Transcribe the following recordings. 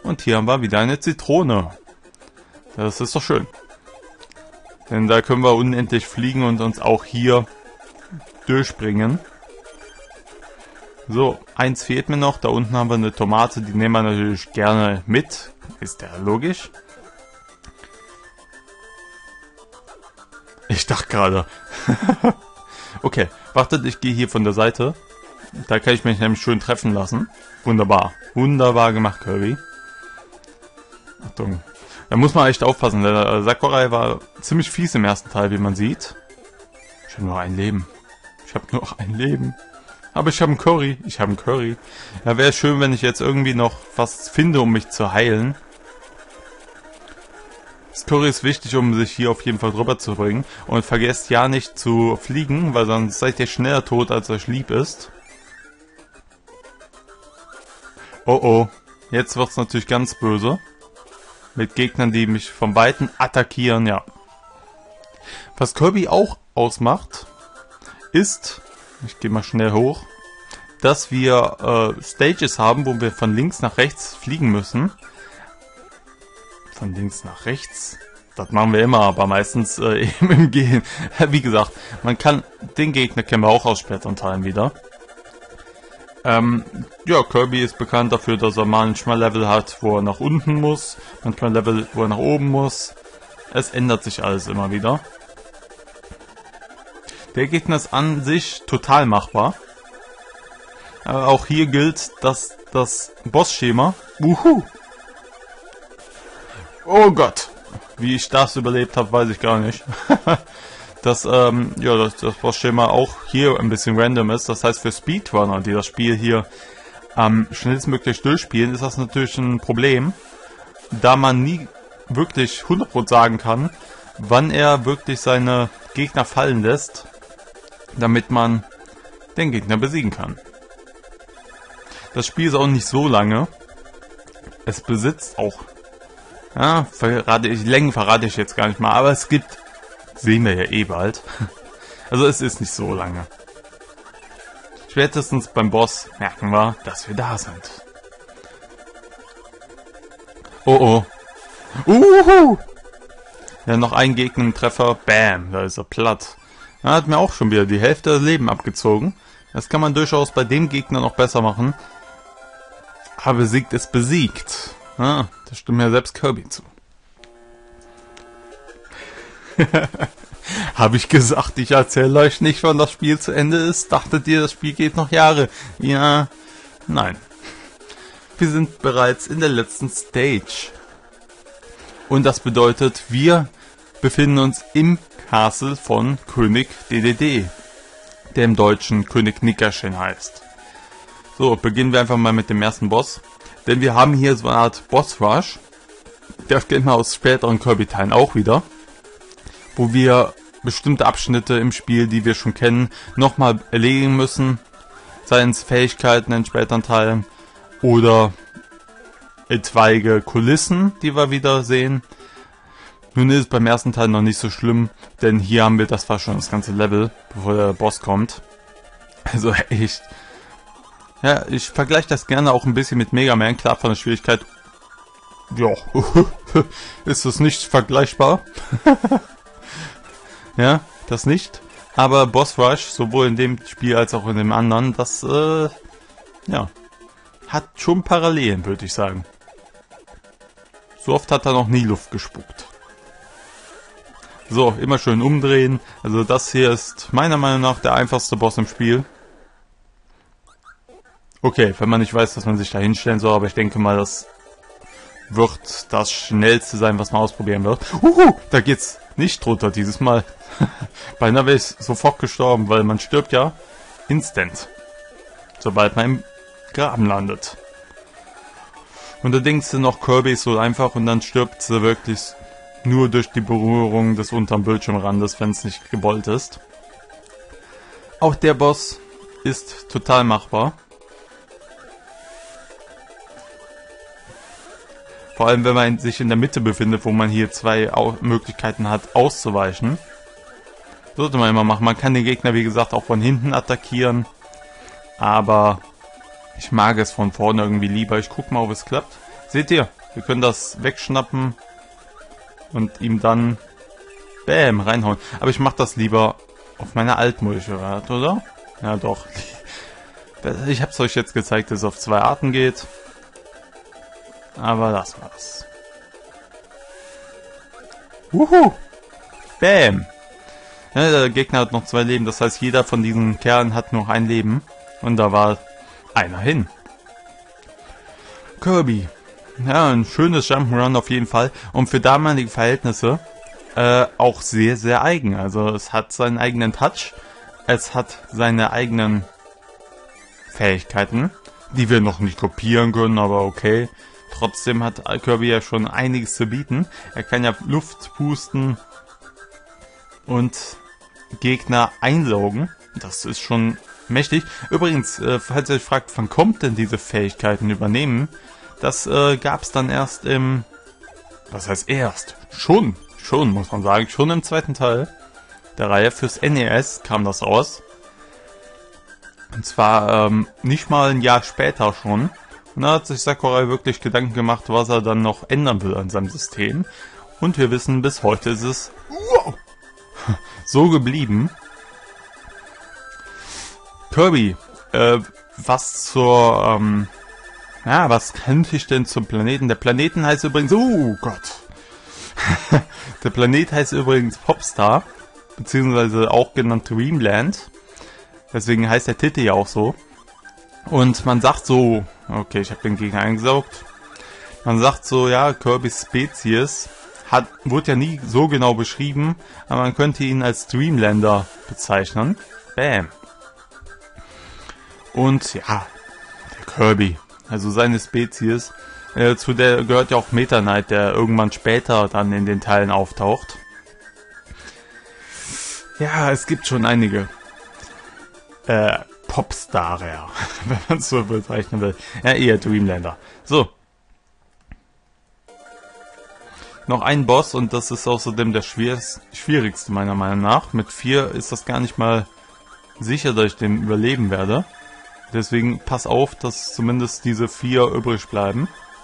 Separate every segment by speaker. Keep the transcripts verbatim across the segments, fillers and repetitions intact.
Speaker 1: Und hier haben wir wieder eine Zitrone. Das ist doch schön. Denn da können wir unendlich fliegen und uns auch hier durchbringen. So, eins fehlt mir noch. Da unten haben wir eine Tomate, die nehmen wir natürlich gerne mit. Ist ja logisch. Ich dachte gerade. Okay, wartet, ich gehe hier von der Seite. Da kann ich mich nämlich schön treffen lassen. Wunderbar. Wunderbar gemacht, Kirby. Achtung. Da muss man echt aufpassen. Der Sakurai war ziemlich fies im ersten Teil, wie man sieht. Ich habe nur ein Leben. Ich habe nur ein Leben. Aber ich habe einen Curry. Ich habe einen Curry. Ja, wäre schön, wenn ich jetzt irgendwie noch was finde, um mich zu heilen. Das Curry ist wichtig, um sich hier auf jeden Fall drüber zu bringen. Und vergesst ja nicht zu fliegen, weil sonst seid ihr schneller tot, als euch lieb ist. Oh oh. Jetzt wird es natürlich ganz böse. Mit Gegnern, die mich von Weitem attackieren, ja. Was Kirby auch ausmacht, ist, ich gehe mal schnell hoch, dass wir äh, Stages haben, wo wir von links nach rechts fliegen müssen. Von links nach rechts? Das machen wir immer, aber meistens äh, eben im Gehen. Wie gesagt, man kann, den Gegner kennen wir auch aus späteren Teilen wieder. Ähm, ja, Kirby ist bekannt dafür, dass er manchmal Level hat, wo er nach unten muss, manchmal Level, wo er nach oben muss. Es ändert sich alles immer wieder. Der Gegner ist an sich total machbar. Aber auch hier gilt, dass das Bossschema... Uhu! Oh Gott! Wie ich das überlebt habe, weiß ich gar nicht. dass ähm, ja, das, das Bossschema auch hier ein bisschen random ist. Das heißt, für Speedrunner, die das Spiel hier am ähm, schnellstmöglich durchspielen, ist das natürlich ein Problem, da man nie wirklich hundert Prozent sagen kann, wann er wirklich seine Gegner fallen lässt, damit man den Gegner besiegen kann. Das Spiel ist auch nicht so lange. Es besitzt auch, ja, verrate ich, Längen verrate ich jetzt gar nicht mal, aber es gibt, sehen wir ja eh bald. Also es ist nicht so lange. Spätestens beim Boss merken wir, dass wir da sind. Oh oh. Uhu! Ja, noch ein Gegner-Treffer. Bam, da ist er platt. Er hat mir auch schon wieder die Hälfte des Leben abgezogen. Das kann man durchaus bei dem Gegner noch besser machen. Aber besiegt ist besiegt. Ah, das stimmt mir selbst Kirby zu. Habe ich gesagt, ich erzähle euch nicht, wann das Spiel zu Ende ist? Dachtet ihr, das Spiel geht noch Jahre? Ja, nein. Wir sind bereits in der letzten Stage. Und das bedeutet, wir befinden uns im Castle von König D D D, der im Deutschen König Nickerchen heißt. So, beginnen wir einfach mal mit dem ersten Boss. Denn wir haben hier so eine Art Boss-Rush. Der kennt man aus späteren Kirby-Teilen auch wieder. Wo wir bestimmte Abschnitte im Spiel, die wir schon kennen, nochmal erledigen müssen. Seien es Fähigkeiten in späteren Teilen oder etwaige Kulissen, die wir wieder sehen. Nun ist es beim ersten Teil noch nicht so schlimm, denn hier haben wir, das war schon das ganze Level, bevor der Boss kommt. Also echt. Ja, ich vergleiche das gerne auch ein bisschen mit Mega Man, klar von der Schwierigkeit. Ja, ist das nicht vergleichbar? Ja, das nicht. Aber Boss Rush, sowohl in dem Spiel als auch in dem anderen, das, äh, ja, hat schon Parallelen, würde ich sagen. So oft hat er noch nie Luft gespuckt. So, immer schön umdrehen. Also das hier ist meiner Meinung nach der einfachste Boss im Spiel. Okay, wenn man nicht weiß, dass man sich da hinstellen soll, aber ich denke mal, das wird das schnellste sein, was man ausprobieren wird. Uhu, da geht's nicht drunter dieses Mal. Beinahe wäre ich sofort gestorben, weil man stirbt ja instant, sobald man im Graben landet. Und da denkst du noch, Kirby ist so einfach und dann stirbt sie wirklich nur durch die Berührung des unteren Bildschirmrandes, wenn es nicht gewollt ist. Auch der Boss ist total machbar. Vor allem, wenn man sich in der Mitte befindet, wo man hier zwei Au- Möglichkeiten hat, auszuweichen. Sollte man immer machen. Man kann den Gegner, wie gesagt, auch von hinten attackieren. Aber ich mag es von vorne irgendwie lieber. Ich guck mal, ob es klappt. Seht ihr? Wir können das wegschnappen und ihm dann bam reinhauen. Aber ich mache das lieber auf meiner Altmulchrat, oder? Ja doch. Ich habe es euch jetzt gezeigt, dass es auf zwei Arten geht. Aber das war's. Wuhu! Bam! Ja, der Gegner hat noch zwei Leben, das heißt, jeder von diesen Kerlen hat noch ein Leben. Und da war einer hin. Kirby. Ja, ein schönes Jump'n'Run auf jeden Fall. Und für damalige Verhältnisse äh, auch sehr, sehr eigen. Also es hat seinen eigenen Touch. Es hat seine eigenen Fähigkeiten, die wir noch nicht kopieren können, aber okay. Trotzdem hat Kirby ja schon einiges zu bieten. Er kann ja Luft pusten und Gegner einsaugen. Das ist schon mächtig. Übrigens, äh, falls ihr euch fragt, wann kommt denn diese Fähigkeiten übernehmen? Das äh, gab es dann erst im... Was heißt erst? Schon, schon muss man sagen. Schon im zweiten Teil der Reihe. Fürs N E S kam das raus. Und zwar ähm, nicht mal ein Jahr später schon. Und da hat sich Sakurai wirklich Gedanken gemacht, was er dann noch ändern will an seinem System. Und wir wissen, bis heute ist es wow, so geblieben. Kirby, äh, was zur, ähm, ja, was könnte ich denn zum Planeten? Der Planeten heißt übrigens, oh Gott. Der Planet heißt übrigens Popstar, beziehungsweise auch genannt Dreamland. Deswegen heißt der Titel ja auch so. Und man sagt so, okay, ich habe den Gegner eingesaugt. Man sagt so, ja, Kirbys Spezies hat, wurde ja nie so genau beschrieben, aber man könnte ihn als Dreamlander bezeichnen. Bam. Und ja, der Kirby, also seine Spezies, äh, zu der gehört ja auch Meta Knight, der irgendwann später dann in den Teilen auftaucht. Ja, es gibt schon einige äh, Popstar, wenn man es so bezeichnen will. Ja, eher Dreamlander. So. Noch ein Boss und das ist außerdem der schwierigste meiner Meinung nach. Mit vier ist das gar nicht mal sicher, dass ich den überleben werde. Deswegen pass auf, dass zumindest diese vier übrig bleiben.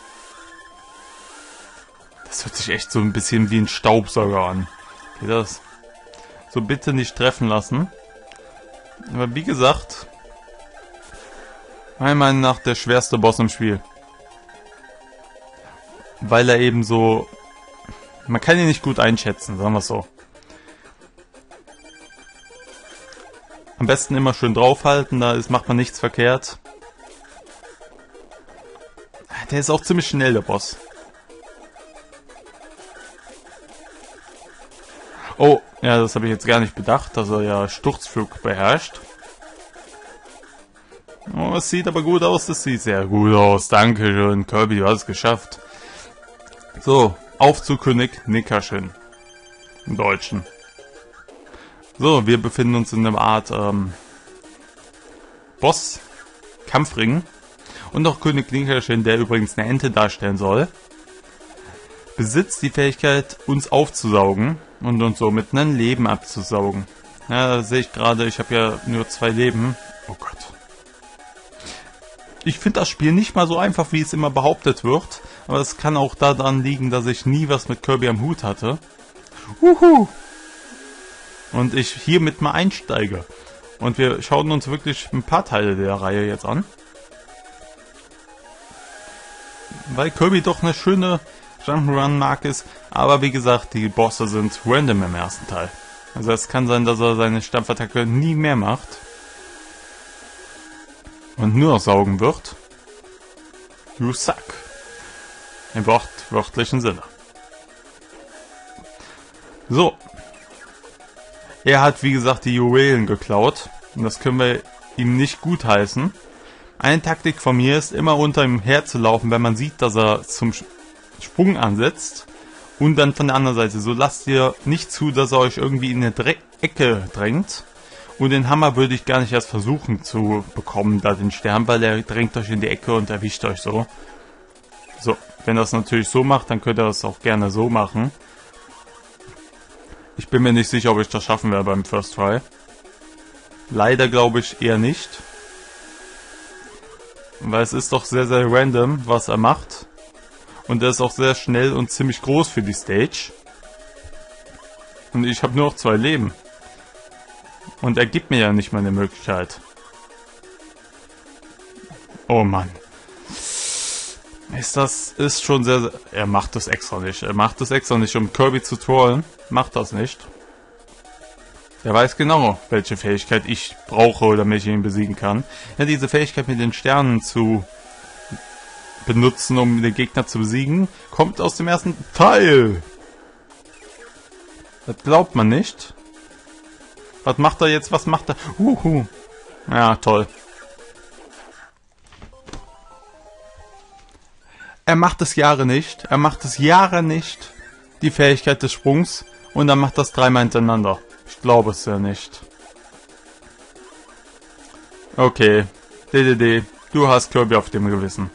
Speaker 1: Das hört sich echt so ein bisschen wie ein Staubsauger an. Geht das? So, bitte nicht treffen lassen. Aber wie gesagt, meiner Meinung nach der schwerste Boss im Spiel. Weil er eben so... Man kann ihn nicht gut einschätzen, sagen wir es so. Am besten immer schön draufhalten, da ist, macht man nichts verkehrt. Der ist auch ziemlich schnell, der Boss. Oh, ja, das habe ich jetzt gar nicht bedacht, dass er ja Sturzflug beherrscht. Oh, es sieht aber gut aus, das sieht sehr gut aus. Dankeschön, Kirby, du hast es geschafft. So, auf zu König Nickerchen. Im Deutschen. So, wir befinden uns in einer Art ähm, Boss-Kampfring. Und auch König Nickerchen, der übrigens eine Ente darstellen soll, besitzt die Fähigkeit, uns aufzusaugen und uns somit ein Leben abzusaugen. Ja, da sehe ich gerade, ich habe ja nur zwei Leben. Oh Gott. Ich finde das Spiel nicht mal so einfach, wie es immer behauptet wird. Aber es kann auch daran liegen, dass ich nie was mit Kirby am Hut hatte. Uhu. Und ich hiermit mal einsteige. Und wir schauen uns wirklich ein paar Teile der Reihe jetzt an. Weil Kirby doch eine schöne Jump'n'Run-Marke ist. Aber wie gesagt, die Bosse sind random im ersten Teil. Also es kann sein, dass er seine Stampfattacke nie mehr macht. Und nur noch saugen wird. You suck. Im wortwörtlichen Sinne. So. Er hat, wie gesagt, die Juwelen geklaut. Und das können wir ihm nicht gutheißen. Eine Taktik von mir ist, immer unter ihm herzulaufen, wenn man sieht, dass er zum Sprung ansetzt. Und dann von der anderen Seite. So lasst ihr nicht zu, dass er euch irgendwie in eine Dre- Ecke drängt. Und den Hammer würde ich gar nicht erst versuchen zu bekommen, da den Stern, weil er drängt euch in die Ecke und erwischt euch so. So, wenn er das natürlich so macht, dann könnt ihr das auch gerne so machen. Ich bin mir nicht sicher, ob ich das schaffen werde beim First Try. Leider glaube ich eher nicht. Weil es ist doch sehr, sehr random, was er macht. Und der ist auch sehr schnell und ziemlich groß für die Stage. Und ich habe nur noch zwei Leben. Und er gibt mir ja nicht mal eine Möglichkeit. Oh Mann. Ist das, ist schon sehr, sehr... Er macht das extra nicht. Er macht das extra nicht, um Kirby zu trollen. Macht das nicht. Er weiß genau, welche Fähigkeit ich brauche, damit ich ihn besiegen kann. Ja, diese Fähigkeit mit den Sternen zu benutzen, um den Gegner zu besiegen, kommt aus dem ersten Teil. Das glaubt man nicht. Was macht er jetzt? Was macht er? Uhu. Ja, toll. Er macht es Jahre nicht. Er macht es Jahre nicht. Die Fähigkeit des Sprungs. Und dann macht das dreimal hintereinander. Ich glaube es ja nicht. Okay. D D D. Du hast Kirby auf dem Gewissen.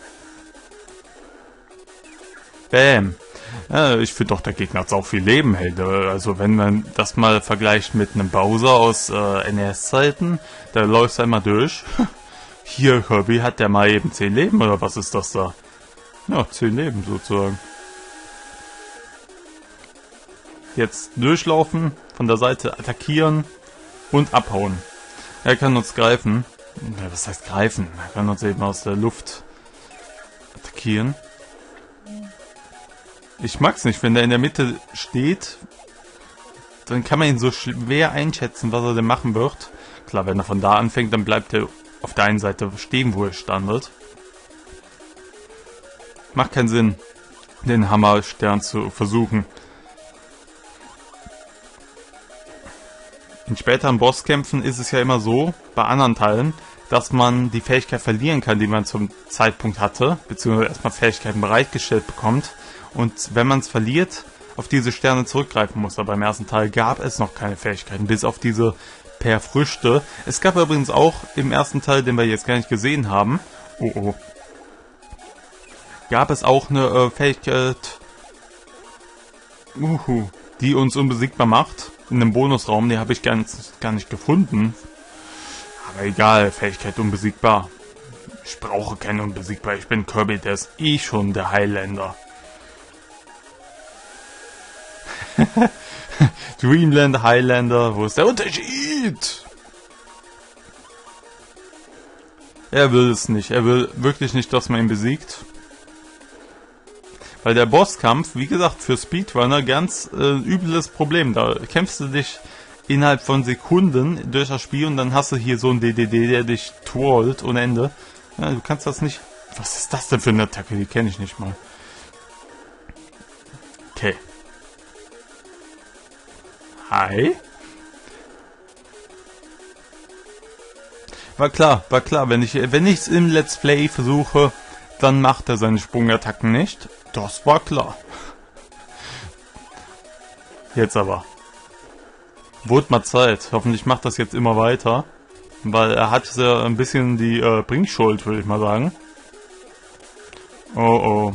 Speaker 1: Bam. Ja, ich finde doch, der Gegner hat auch viel Leben, hey. Also wenn man das mal vergleicht mit einem Bowser aus äh, N E S-Zeiten, da läuft er einmal durch. Hier, Kirby, hat der mal eben zehn Leben, oder was ist das da? Ja, zehn Leben sozusagen. Jetzt durchlaufen, von der Seite attackieren und abhauen. Er kann uns greifen. Ja, was heißt greifen? Er kann uns eben aus der Luft attackieren. Ich mag's nicht, wenn der in der Mitte steht, dann kann man ihn so schwer einschätzen, was er denn machen wird. Klar, wenn er von da anfängt, dann bleibt er auf der einen Seite stehen, wo er standet. Macht keinen Sinn, den Hammerstern zu versuchen. In späteren Bosskämpfen ist es ja immer so, bei anderen Teilen, dass man die Fähigkeit verlieren kann, die man zum Zeitpunkt hatte, beziehungsweise erstmal Fähigkeiten bereitgestellt bekommt. Und wenn man es verliert, auf diese Sterne zurückgreifen muss. Aber beim ersten Teil gab es noch keine Fähigkeiten, bis auf diese per Früchte. Es gab übrigens auch im ersten Teil, den wir jetzt gar nicht gesehen haben, oh oh, gab es auch eine äh, Fähigkeit, uhu, die uns unbesiegbar macht. In einem Bonusraum, die habe ich gar nicht, gar nicht gefunden. Aber egal, Fähigkeit unbesiegbar. Ich brauche keine unbesiegbar. Ich bin Kirby, der ist eh schon der Highlander. Dreamland, Highlander, wo ist der Unterschied? Er will es nicht. Er will wirklich nicht, dass man ihn besiegt. Weil der Bosskampf, wie gesagt, für Speedrunner ganz äh, übles Problem. Da kämpfst du dich innerhalb von Sekunden durch das Spiel und dann hast du hier so einen D D D, der dich trollt ohne Ende. Ja, du kannst das nicht... Was ist das denn für eine Attacke? Die kenne ich nicht mal. Okay. Hi. War klar, war klar. Wenn ich wenn ich es im Let's Play versuche, dann macht er seine Sprungattacken nicht. Das war klar. Jetzt aber. Wurde mal Zeit. Hoffentlich macht das jetzt immer weiter. Weil er hat ja ein bisschen die äh, Bringschuld, würde ich mal sagen. Oh oh.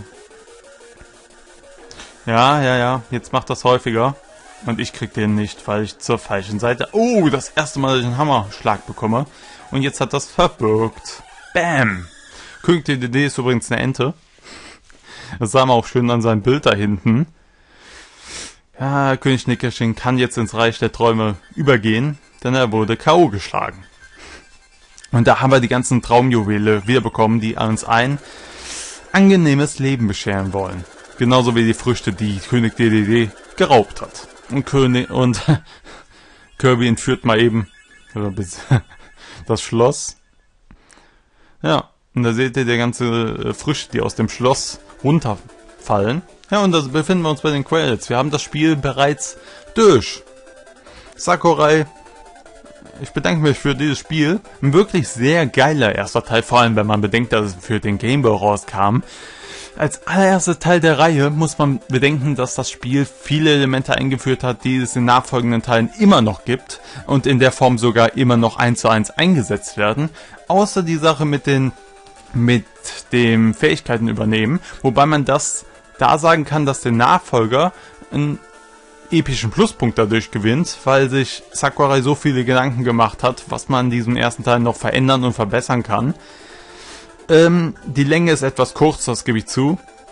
Speaker 1: Ja, ja, ja. Jetzt macht das häufiger. Und ich krieg den nicht, weil ich zur falschen Seite... Oh, das erste Mal, dass ich einen Hammerschlag bekomme. Und jetzt hat das verbirgt. Bam! König D D D ist übrigens eine Ente. Das sah man auch schön an seinem Bild da hinten. Ja, König Nickerchen kann jetzt ins Reich der Träume übergehen, denn er wurde K O geschlagen. Und da haben wir die ganzen Traumjuwele wiederbekommen, die uns ein angenehmes Leben bescheren wollen. Genauso wie die Früchte, die König D D D geraubt hat. Und König und Kirby entführt mal eben das Schloss. Ja, und da seht ihr die ganze Früchte, die aus dem Schloss runterfallen. Ja, und da befinden wir uns bei den Credits. Wir haben das Spiel bereits durch. Sakurai, ich bedanke mich für dieses Spiel. Ein wirklich sehr geiler erster Teil, vor allem wenn man bedenkt, dass es für den Game Boy rauskam. Als allererster Teil der Reihe muss man bedenken, dass das Spiel viele Elemente eingeführt hat, die es in nachfolgenden Teilen immer noch gibt und in der Form sogar immer noch eins zu eins eingesetzt werden. Außer die Sache mit den mit dem Fähigkeiten übernehmen, wobei man das da sagen kann, dass der Nachfolger einen epischen Pluspunkt dadurch gewinnt, weil sich Sakurai so viele Gedanken gemacht hat, was man in diesem ersten Teil noch verändern und verbessern kann. Ähm, die Länge ist etwas kurz, das gebe ich zu.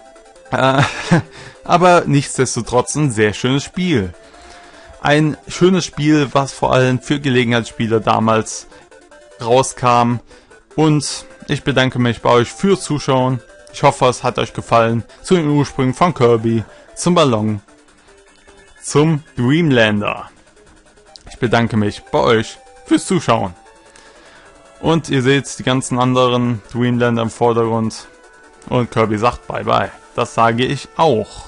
Speaker 1: Äh, aber nichtsdestotrotz ein sehr schönes Spiel. Ein schönes Spiel, was vor allem für Gelegenheitsspieler damals rauskam. Und ich bedanke mich bei euch fürs Zuschauen. Ich hoffe, es hat euch gefallen. Zu den Ursprüngen von Kirby, zum Ballon, zum Dreamlander. Ich bedanke mich bei euch fürs Zuschauen. Und ihr seht die ganzen anderen Dreamlander im Vordergrund. Und Kirby sagt Bye Bye. Das sage ich auch.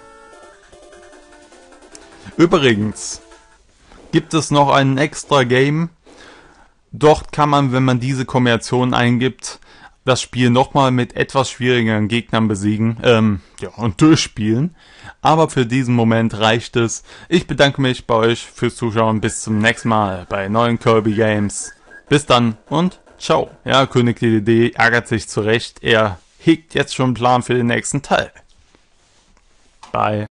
Speaker 1: Übrigens gibt es noch ein extra Game. Dort kann man, wenn man diese Kombination eingibt, das Spiel nochmal mit etwas schwierigeren Gegnern besiegen ähm, ja, und durchspielen. Aber für diesen Moment reicht es. Ich bedanke mich bei euch fürs Zuschauen. Bis zum nächsten Mal bei neuen Kirby Games. Bis dann und ciao. Ja, König D D D ärgert sich zurecht. Er hegt jetzt schon einen Plan für den nächsten Teil. Bye.